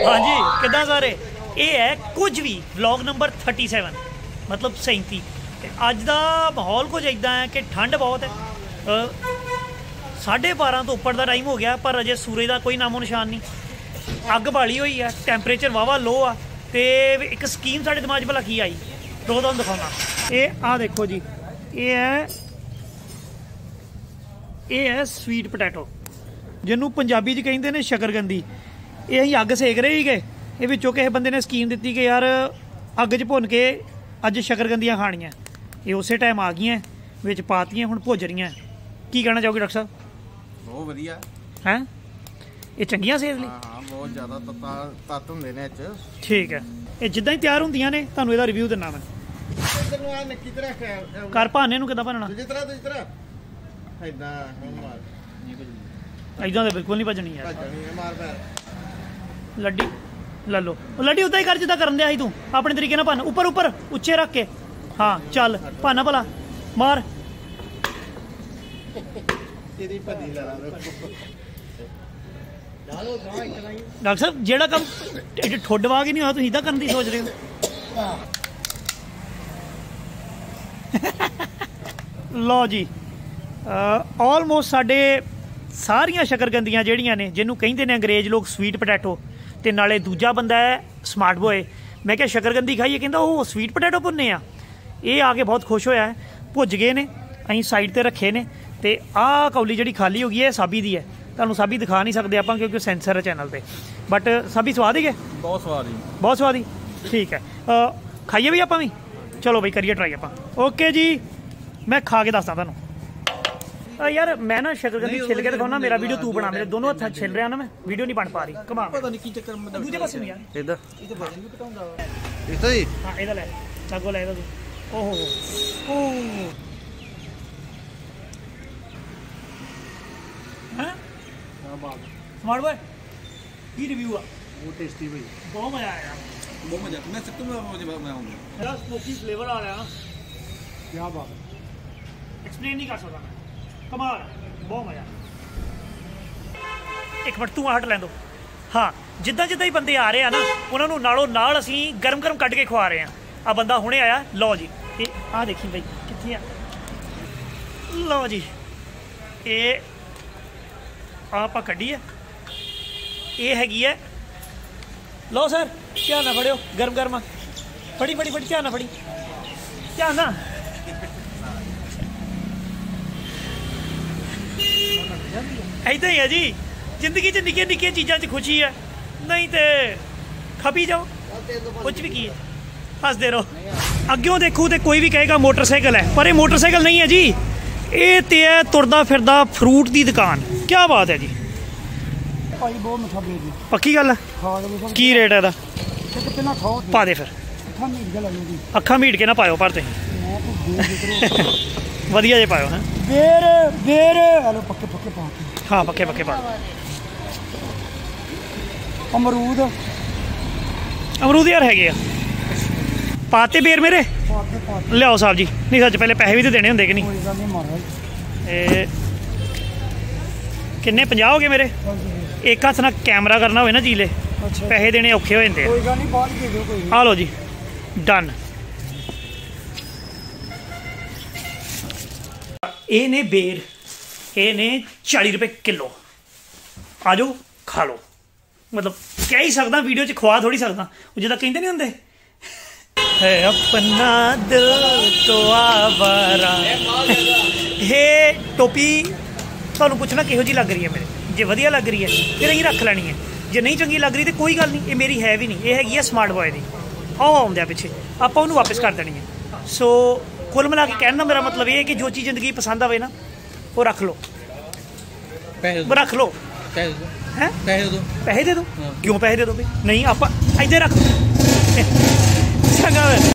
हाँ जी किदा सारे ये है कुछ भी व्लॉग नंबर 37 मतलब 37। अज का माहौल कुछ इदा है कि ठंड बहुत है 12:30 तो उपर का टाइम हो गया पर अजे सूरज का कोई नामो निशान नहीं। अग बाली हुई है टैंपरेचर वाहवा लो आ तो एक स्कीम साढ़े दिमाग भला की आई तो तुम दिखाना। ये आ देखो जी ये है स्वीट पोटैटो जिन्हों पंजाबी च कहते हैं शकरकंदी। ये अं अग सेक रहे थे ये विचों किसी बंदे ने स्कीम दी कि यार अग च भुन के अज शकरकंदियाँ खानियाँ ये उस टाइम आ गई विच पातियाँ हुण भुज रही। की कहना चाहोगे डॉक्टर साहब? बहुत वधिया हैं ये चंगियां सेहत लई? हाँ बहुत ज़्यादा तत्त हुंदे ने इच। ठीक है ये जिद्दां ही तैयार होंदियां ने तुहानूं इहदा रिव्यू दिन्ना मैं। कर भाने नूं किद्दां भनना? इदां तो बिल्कुल नहीं भजनी यार। लड्डी ले लो लड्डी उदा ही कर जिद्दां करन दिया सी तूं अपने तरीके नाल भन उपर उपर उच्चे रख के। हाँ चल भाना भला मार। डॉक्टर साहब जेड़ा कम ठुड वाग ही नहीं होया तुसीं इदां करन दी सोच रहे हो? लो जी ऑलमोस्ट साडे सारियां शकरकंदियां जिहड़ियां ने जिन्हों कहंदे ने अंग्रेज लोग स्वीट पोटैटो ते नाले दूजा बंदा है स्मार्ट बॉय। मैं क्या शकरकंदी खाइए कहंदा ओह स्वीट पोटैटो भुन्ने आ। ये आके बहुत खुश होया है भुज गए ने असीं साइड ते रखे ने ते आह कौली जिहड़ी खाली हो गई है साबी दी है। तुहानूं साबी दिखा नहीं सकते आपां क्योंकि सेंसर है चैनल पे बट साबी स्वाद ही है बहुत स्वाद ही बहुत स्वाद ही। ठीक है खाइए भी आपां भी चलो बई करिए ट्राई आपां। ओके जी मैं खा के दसदा तुहानूं। यार मैं ना शकरकंदी छिल के दिखाऊँ ना मेरा वीडियो तू बना मेरे दोनों हथ छिल रहा ना मैं वीडियो नहीं बन पा रही कमाल पता नहीं की चक्कर दूजे पासे नहीं यार इधर इधर वजन भी घटाउंदा इधर ही। हां इधर ले लागो ले इधर ओहो ओ हां क्या बात स्मार्ट बॉय की रिव्यू आ? बहुत टेस्टी भाई बहुत मजा आया बहुत मजा मैं सकता हूं मुझे मैं आऊंगा यार स्मोकी फ्लेवर आ रहा है ना क्या बात एक्सप्लेन नहीं कर सकता मैं कमाल बहुत मजा। एक मिनट तू हट लैं दो। हाँ जिद्दां जिद्दां ही बंदे आ रहे हैं ना उन्होंने नालों नाल असीं गरम गरम कट के खवा रहे हैं। आ बंदा हुणे आया लो जी ये आ देखी बई कित्थे आ लो जी ये आपां कड्डी है ये हैगी है लो सर ध्यान ना फड़ियो गरम गरम फड़ी फड़ी फड़ी ध्यान ना फड़ी ध्यान ना। ऐदा ही है जी जिंदगी च निक्कियां निक्कियां चीज़ां च खुशी है नहीं तो खपी जाओ कुछ भी की है हसदे रहो। अग्यों देखूँ तो कोई भी कहेगा मोटरसाइकिल है पर ये मोटरसाइकिल नहीं है जी ये तो है तुरदा फिरदा फ्रूट की दुकान। क्या बात है जी पक्की गल है की रेट है पा दे फिर अखा मीट के ना पायो पर वधिया जे पायो है हाँ पक्के पक्के पा अमरूद अमरूद यार है पाते बेर मेरे लियाओ साहब जी नहीं सच पहले पैसे भी तो देने होंगे कि नहीं किन्ने 50 हो गए मेरे एक हाथ ना कैमरा करना हो ना जीले पैसे देने औखे हो जाते आ लो जी डन। ये ने बेर ये ने 40 रुपए किलो आ जाओ खा लो मतलब कह ही सकदा वीडियो च खवा थोड़ी सकदा जिदा कहते नहीं होंगे है अपना दिल तो आवारा। हे टोपी तुहानूं पुछना किहो जी लग रही है मेरे जे वधिया लग रही है फिर असीं रख लैनी है जे नहीं चंगी लग रही तो कोई गल नहीं ये मेरी है भी नहीं ये हैगी है स्मार्ट बॉय दी आओ आउंदे पिछे आपां उहनूं वापस कर देनी है। सो कुल मिला के कहने का मेरा मतलब ये है कि जो चीज़ जिंदगी पसंद आवे ना वो रख लो रख लो हैं पैसे दे दो क्यों पैसे दे दो भाई नहीं आप इधर रख चंगा